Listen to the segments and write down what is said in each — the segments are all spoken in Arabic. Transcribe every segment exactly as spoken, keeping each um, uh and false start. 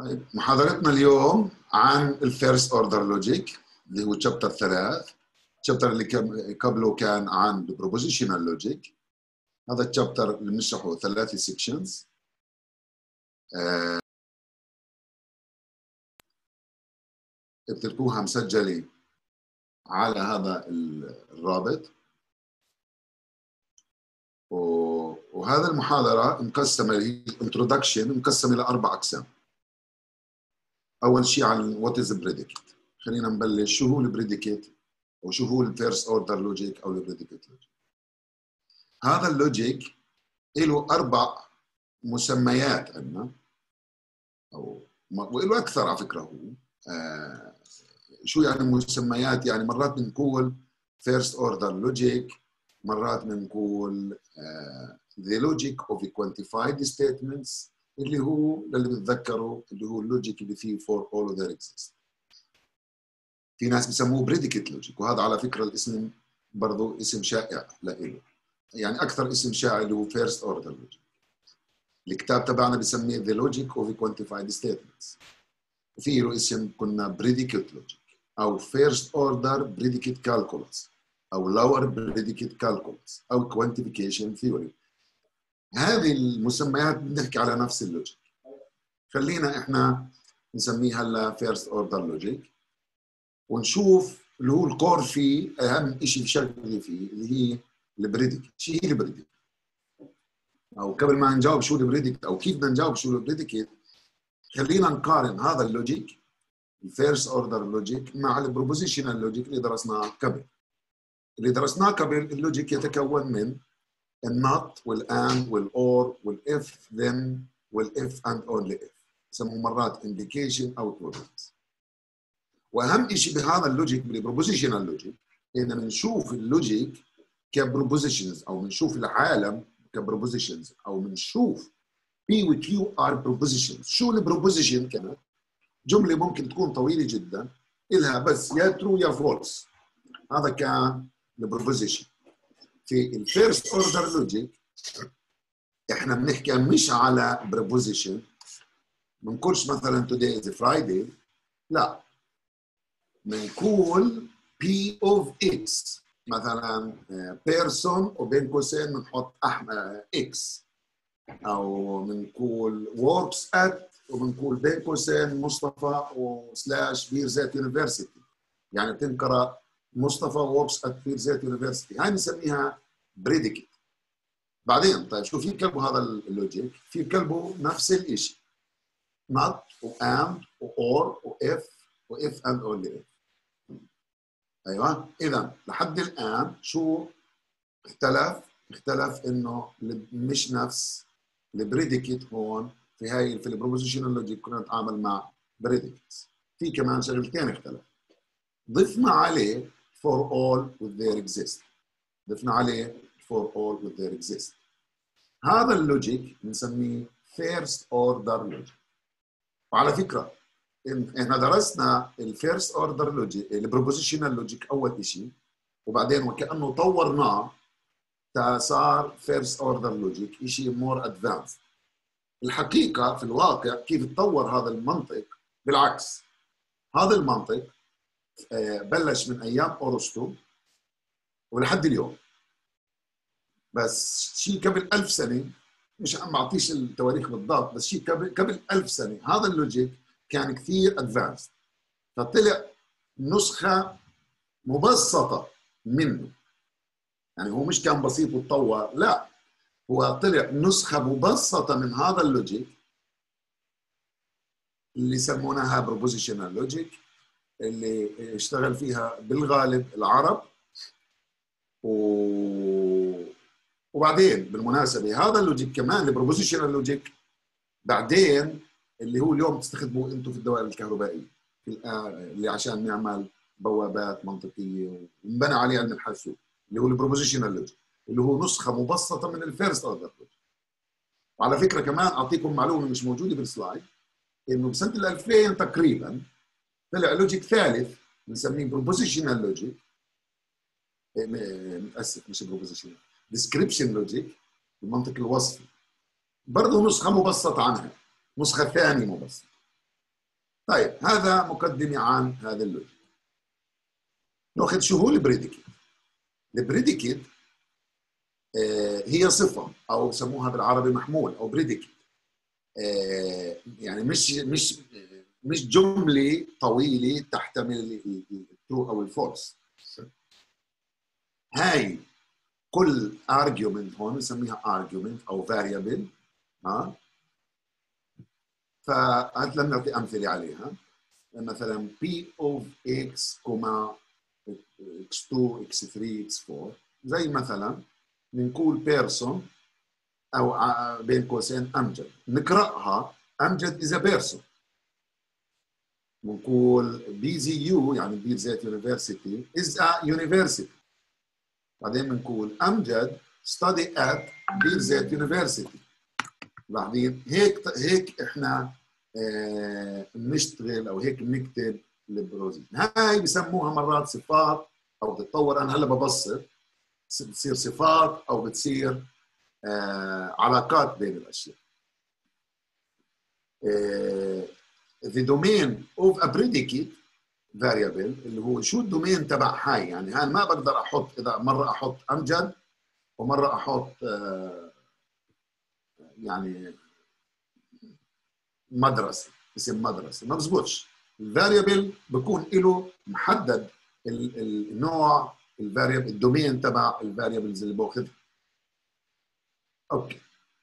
طيب محاضرتنا اليوم عن الفيرست اوردر لوجيك اللي هو تشابتر ثلاث. التشابتر اللي قبله كان عن البروبوزيشنال لوجيك. هذا التشابتر اللي بنشرحه ثلاثة سيكشنز. آه بتلقوها مسجلة على هذا الرابط. وهذا المحاضرة مقسمة الانترودكشن مقسمة لأربع أقسام. أول شيء عن وات از بريديكت. خلينا نبلش شو هو البريديكت وشو هو الفيرست اوردر لوجيك أو البريديكت لوجيك. هذا اللوجيك له أربع مسميات عندنا أو وله أكثر على فكرة. هو آه شو يعني مسميات؟ يعني مرات بنقول first order logic، مرات بنقول آه the logic of quantified statements اللي هو اللي بتذكروا اللي هو اللوجيك اللي فيه for all of their exist. في ناس بيسموه predicate logic، وهذا على فكرة الاسم برضو اسم شائع لإله، يعني أكثر اسم شائع اللي هو first order logic. الكتاب تبعنا بيسميه the logic of quantified statements، وفيه له اسم كنا predicate logic أو first order predicate calculus أو lower predicate calculus أو quantification theory. هذه المسميات بنحكي على نفس اللوجيك. خلينا إحنا نسميه هلا first order logic ونشوف اللي هو الكور فيه. أهم شيء شغله فيه اللي هي البريديكت. شو هي البريديكت؟ أو قبل ما نجاوب شو البريديكت أو كيف بدنا نجاوب شو البريديكت، خلينا نقارن هذا اللوجيك الفيرست اوردر لوجيك مع البروبوزيشنال لوجيك اللي درسناه قبل. اللي درسناه قبل اللوجيك يتكون من النوت والاند والاور والاف ذن والاف اند اونلي اف، يسموه مرات انديكيشن او equivalence. واهم شيء بهذا اللوجيك بالبروبوزيشنال لوجيك ان بنشوف اللوجيك كبروبوزيشنز او بنشوف العالم كبروبوزيشنز او بنشوف بي وكيو ار بروبوزيشنز. شو البروبوزيشن؟ كانت جمله ممكن تكون طويله جدا إلها بس يا ترو يا فولس. هذا كان البروبوزيشن. في الفيرست اوردر لوجيك احنا بنحكي مش على بروبوزيشن، ما بنقولش مثلا today is Friday، لا، بنقول P of X مثلا بيرسون وبين قوسين بنحط احمد X، او بنقول works at وبنقول بين قوسين مصطفى وسلاش بيرزيت يونيفرسيتي، يعني بتنقرا مصطفى ووركس ات بيرزيت يونيفرسيتي. هاي بنسميها بريديكت. بعدين طيب شو في كلبه هذا اللوجيك؟ في كلبه نفس الشيء، not واند واور واف واف اند اونلي اف. ايوه، اذا لحد الان شو اختلف؟ اختلف انه مش نفس البريديكت. هون في هاي في البروبوزيشنال لوجيك كنا نتعامل مع بريديكتس. في كمان شغلتين اختلف، ضفنا عليه for all with their exist. ضفنا عليه for all with their exist. هذا اللوجيك بنسميه first order logic. وعلى فكرة احنا درسنا الفيرست اوردر لوجيك البروبوزيشنال لوجيك أول شيء، وبعدين وكأنه طورناه صار first order logic شيء more advanced. الحقيقة في الواقع كيف تطور هذا المنطق بالعكس. هذا المنطق بلش من أيام أرسطو ولحد اليوم، بس شيء قبل ألف سنة، مش عم بعطيش التواريخ بالضبط، بس شيء قبل قبل ألف سنة هذا اللوجيك كان كثير أدفانس، فطلع نسخة مبسطة منه. يعني هو مش كان بسيط وتطور، لا، هو طلع نسخة مبسطة من هذا اللوجيك اللي يسمونها بروبوزيشنال لوجيك، اللي اشتغل فيها بالغالب العرب. و... وبعدين بالمناسبة هذا اللوجيك كمان البروبوزيشنال لوجيك بعدين اللي هو اليوم تستخدموه انتم في الدوائر الكهربائية في اللي عشان نعمل بوابات منطقية وانبنى عليه علم الحاسوب، اللي هو البروبوزيشنال لوجيك اللي هو نسخة مبسطة من الفيرست اوردر لوجيك. وعلى فكرة كمان أعطيكم معلومة مش موجودة بالسلايد، إنه بسنة الألفين تقريبا طلع لوجيك ثالث بنسميه بروبوزيشنال لوجيك، متأسف مش بروبوزيشنال، ديسكريبشن لوجيك، المنطق الوصفي، برضه نسخة مبسطة عنها، نسخة ثانية مبسطة. طيب هذا مقدمة عن هذا اللوجيك. ناخذ شو هو البريديكيت. البريديكيت آه هي صفة أو بسموها بالعربي محمول أو بريديكيت. آه يعني مش مش مش جملة طويلة تحتمل الترو أو الفولس. هاي كل argument هون بنسميها argument أو variable. ها فهات لنا نعطي أمثلة عليها. مثلا P of X, إكس تو, إكس ثري, إكس فور. زي مثلا بنقول person أو بين قوسين أمجد. نقرأها أمجد is a person. بنقول بي زي يو يعني بير زيت يونيفرسيتي is a university. بعدين بنقول أمجد study at بير زيت يونيفرسيتي. بعدين هيك هيك احنا اه بنشتغل او هيك بنكتب البروزين. هاي بسموها مرات صفات او بتتطور. انا هلا ببسط، بتصير صفات او بتصير اه علاقات بين الاشياء. اه the domain of a predicate variable اللي هو شو الدومين تبع هاي. يعني انا ما بقدر احط، اذا مره احط امجد ومره احط اه يعني مدرسه، اسم مدرسه، ما بزبطش. الفاريبل بكون له محدد النوع الفاريبل، الدومين تبع الفاريبلز اللي باخذها. اوكي،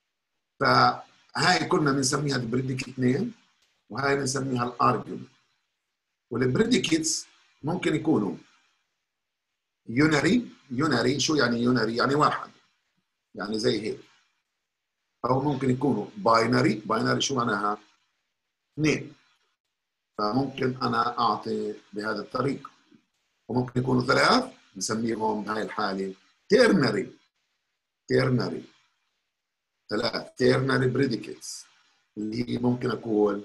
فهاي كنا بنسميها البريديكيت اثنين وهاي بنسميها الارجيومنت. والبريديكيتس ممكن يكونوا يونري. يونري شو يعني يونري؟ يعني واحد، يعني زي هيك. او ممكن يكونوا باينري. باينري شو معناها؟ اثنين. فممكن انا اعطي بهذه الطريقه. وممكن يكونوا ثلاث، نسميهم بهاي الحاله تيرنري. تيرنري ثلاث تيرنري بريديكيتس اللي هي ممكن اقول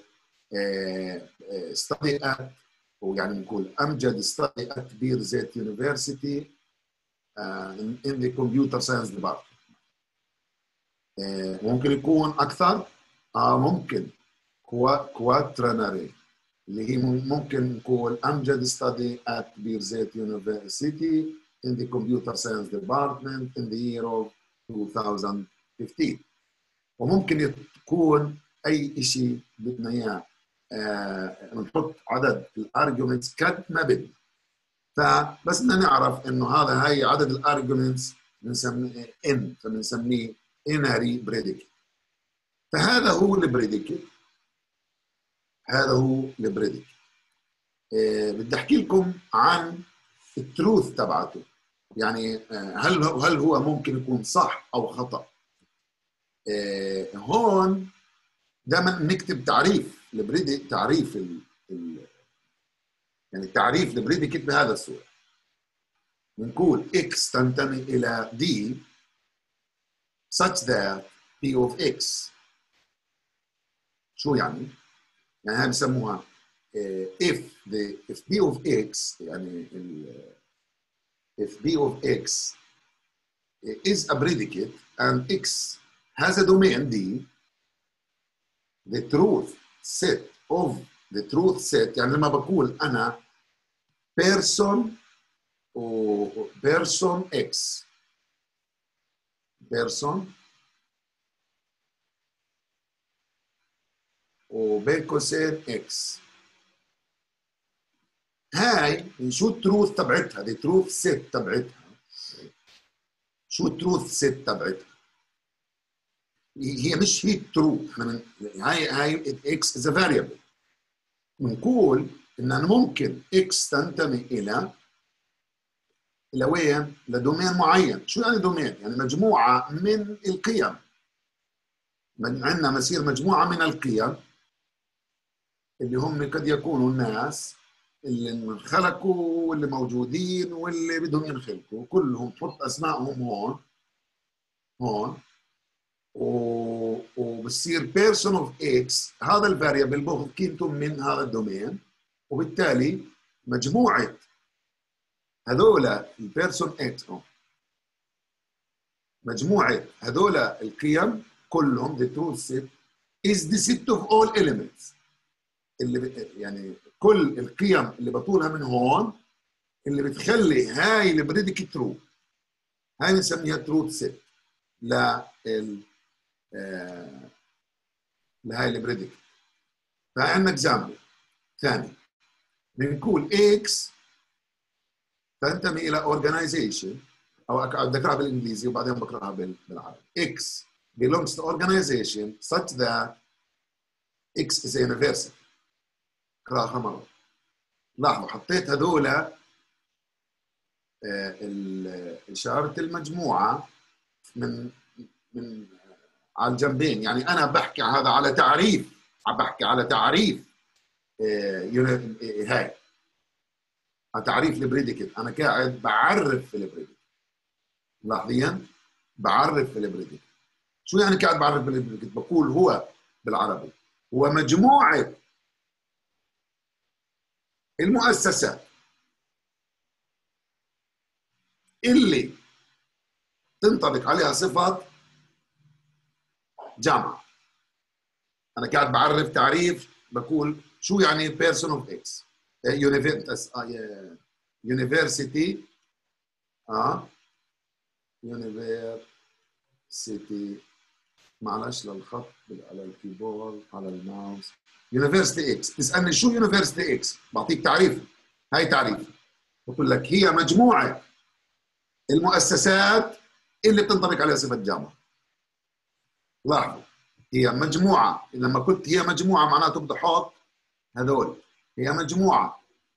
ستادي ات، ويعني نقول امجد ستادي ات بير زيت يونيفرسيتي ان ذا كمبيوتر ساينس ديبارتمنت. ممكن يكون اكثر. اه ممكن كواترنري اللي هي ممكن نقول امجد study at بيرزيت University in the computer science department in the year of two thousand fifteen. وممكن تكون اي شيء بدنا اياه آه نحط عدد الارجيومنتس قد ما بدنا. فبس بدنا نعرف انه هذا هي عدد الارجيومنتس بنسميه ان، فبنسميه انري بريديكت. فهذا هو البريديكت. هذا هو البريديكت. آه بدي احكي لكم عن التروث تبعته. يعني آه هل هل هو ممكن يكون صح او خطا. آه هون دائما نكتب تعريف البريديكت. تعريف ال ال يعني تعريف البريديكت بهذا الصوره. بنقول x تنتمي الى d such that p of x. شو يعني؟ يعني هاي بسموها if the if p of x يعني if p of x is a predicate and x has a domain d, the truth set of the truth set يعني لما بقول انا person و person x person وبين قوسين x، هاي شو التروث تبعتها؟ دي تروث سيت تبعتها. شو التروث سيت تبعتها؟ هي مش هي الترو. احنا هاي هاي اكس از فاريبل. بنقول ان انا ممكن اكس تنتمي الى الى وين؟ لدومين معين. شو يعني دومين؟ يعني مجموعه من القيم. من عندنا مسير مجموعه من القيم اللي هم قد يكونوا الناس اللي انخلقوا واللي موجودين واللي بدهم ينخلقوا، كلهم تحط اسمائهم هون هون وبصير بيرسون اوف اكس. هذا الفاريبل باخذ قيمته من هذا الدومين، وبالتالي مجموعه هذول البيرسون اكس مجموعه هذول القيم كلهم the truth set is the set of all elements اللي ب... يعني كل القيم اللي بطولها من هون اللي بتخلي هاي البريديكت ترو، هاي بنسميها تروث سيت لل آه... لهاي البريديكت. فعندنا اكزامبل ثاني، بنقول اكس تنتمي الى اورجانيزيشن، او بدي اقراها بالانجليزي وبعدين بقراها بالعربي. X belongs to organization such that X is a university. اقراها مرة. لاحظوا حطيت هذول إشارة المجموعة من من على الجنبين، يعني أنا بحكي هذا على تعريف، عم بحكي على تعريف هاي على تعريف البريديكت، أنا قاعد بعرف في البريديكت. لاحظين؟ بعرف في البريديكت. شو يعني قاعد بعرف في البريديكت؟ بقول هو بالعربي هو مجموعة المؤسسات اللي تنطبق عليها صفة جامعة. أنا قاعد بعرف تعريف، بقول شو يعني person of X university اه university معلش للخط على الكيبورد على الماوس. يونيفرسيتي اكس، تسالني شو يونيفرسيتي اكس؟ بعطيك تعريف، هاي تعريف، بقول لك هي مجموعه المؤسسات اللي بتنطبق عليها صفه جامعه. لاحظوا هي مجموعه، لما قلت هي مجموعه معناته بدي احط هذول، هي مجموعه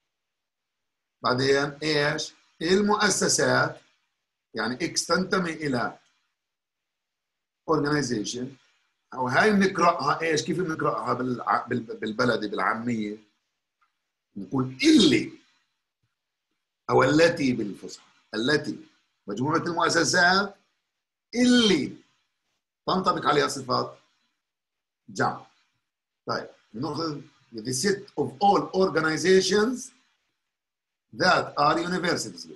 بعدين ايش؟ المؤسسات، يعني اكس تنتمي الى organization، او هاي بنقراها ايش؟ كيف بنقراها بالبلدي بالعاميه؟ نقول اللي او التي بالفصحى، التي مجموعه المؤسسات اللي تنطبق عليها صفات جامعه. طيب ناخذ the set of all organizations that are universities.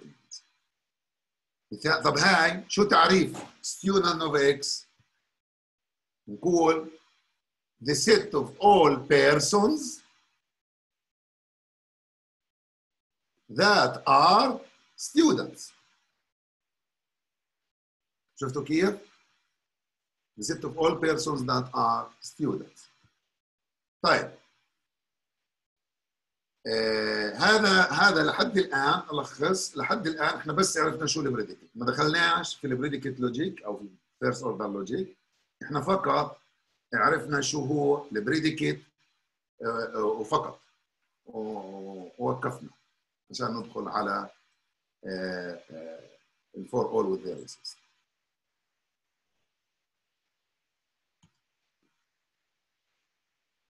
طب هاي شو تعريف student of X؟ نقول the set of all persons that are students. شفتوا كيف؟ the set of all persons that are students. طيب آه هذا هذا لحد الان الخص، لحد الان احنا بس عرفنا شو البريديكت، ما دخلناش في البريديكت لوجيك او في الفيرست اوردر لوجيك، احنا فقط عرفنا شو هو البريديكت آه وفقط ووقفنا عشان ندخل على الفور اول وذ ذير